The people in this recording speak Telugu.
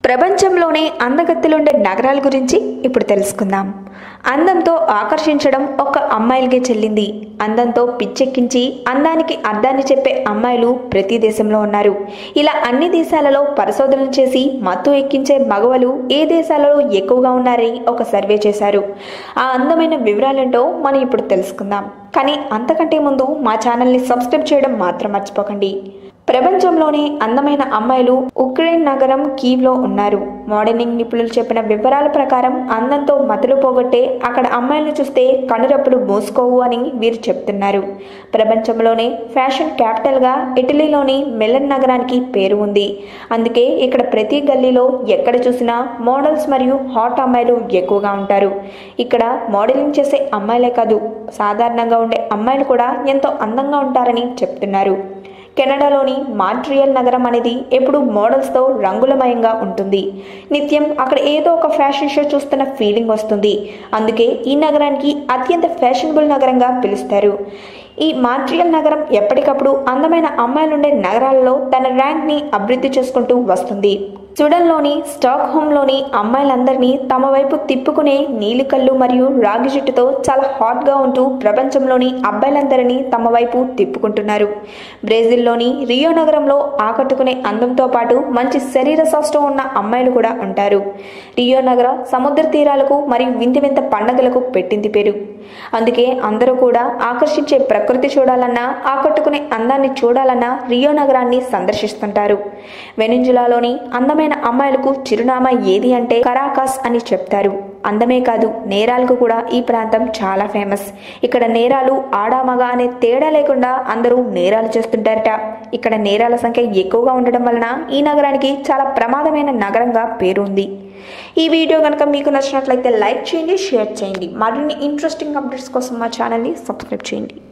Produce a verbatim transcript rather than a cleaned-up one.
ప్రపంచంలోనే అందగత్తెలుండే నగరాల గురించి ఇప్పుడు తెలుసుకుందాం. అందంతో ఆకర్షించడం ఒక్క అమ్మాయిలకే చెల్లింది. అందంతో పిచ్చెక్కించి అందానికి అర్థాన్ని చెప్పే అమ్మాయిలు ప్రతి దేశంలో ఉన్నారు. ఇలా అన్ని దేశాలలో పరిశోధనలు చేసి మత్తు ఎక్కించే మగవలు ఏ దేశాలలో ఎక్కువగా ఉన్నారని ఒక సర్వే చేశారు. ఆ అందమైన వివరాలేంటో మనం ఇప్పుడు తెలుసుకుందాం. కానీ అంతకంటే ముందు మా ఛానల్ని సబ్స్క్రైబ్ చేయడం మాత్రం మర్చిపోకండి. ప్రపంచంలోనే అందమైన అమ్మాయిలు ఉక్రెయిన్ నగరం కీవ్లో ఉన్నారు. మోడలింగ్ నిపుణులు చెప్పిన వివరాల ప్రకారం అందంతో మతులు పోగొట్టే అక్కడ అమ్మాయిలను చూస్తే కనురెప్పలు మూసుకోవు అని వీరు చెప్తున్నారు. ప్రపంచంలోనే ఫ్యాషన్ క్యాపిటల్గా ఇటలీలోని మిలన్ నగరానికి పేరు ఉంది. అందుకే ఇక్కడ ప్రతి గల్లీలో ఎక్కడ చూసినా మోడల్స్ మరియు హాట్ అమ్మాయిలు ఎక్కువగా ఉంటారు. ఇక్కడ మోడలింగ్ చేసే అమ్మాయిలే కాదు, సాధారణంగా ఉండే అమ్మాయిలు కూడా ఎంతో అందంగా ఉంటారని చెప్తున్నారు. కెనడాలోని మాంట్రియల్ నగరం అనేది ఎప్పుడు మోడల్స్తో రంగులమయంగా ఉంటుంది. నిత్యం అక్కడ ఏదో ఒక ఫ్యాషన్ షో చూస్తున్న ఫీలింగ్ వస్తుంది. అందుకే ఈ నగరానికి అత్యంత ఫ్యాషనబుల్ నగరంగా పిలుస్తారు. ఈ మాంట్రియల్ నగరం ఎప్పటికప్పుడు అందమైన అమ్మాయిలుండే నగరాలలో తన ర్యాంక్ని అభివృద్ధి చేసుకుంటూ వస్తుంది. స్వీడన్లోని స్టాక్ హోమ్లోని అమ్మాయిలందరినీ తమ వైపు తిప్పుకునే నీలి కళ్ళు మరియు రాగి జుట్టుతో చాలా హాట్గా ఉంటూ ప్రపంచంలోని అబ్బాయిలందరినీ తమ వైపు తిప్పుకుంటున్నారు. బ్రెజిల్లోని రియో నగరంలో ఆకట్టుకునే అందంతో పాటు మంచి శరీర సౌష్ఠవం ఉన్న అమ్మాయిలు కూడా ఉంటారు. రియో నగర సముద్ర తీరాలకు మరియు వింత వింత పండుగలకు పెట్టింది పేరు. అందుకే అందరూ కూడా ఆకర్షించే ప్రకృతి చూడాలన్నా, ఆకట్టుకునే అందాన్ని చూడాలన్నా రియో నగరాన్ని సందర్శిస్తుంటారు. వెనిజులాలోని అందమైన అమ్మాయిలకు చిరునామా ఏది అంటే కరాకాస్ అని చెప్తారు. అందమే కాదు, నేరాలకు కూడా ఈ ప్రాంతం చాలా ఫేమస్. ఇక్కడ నేరాలు ఆడామగా అనే తేడా లేకుండా అందరూ నేరాలు చేస్తుంటారట. ఇక్కడ నేరాల సంఖ్య ఎక్కువగా ఉండడం వలన ఈ నగరానికి చాలా ప్రమాదమైన నగరంగా పేరు ఉంది. ఈ వీడియో కనుక మీకు నచ్చినట్లయితే లైక్ చేయండి, షేర్ చేయండి. మరిన్ని ఇంట్రెస్టింగ్ అప్డేట్స్ కోసం మా ఛానల్ని సబ్స్క్రైబ్ చేయండి.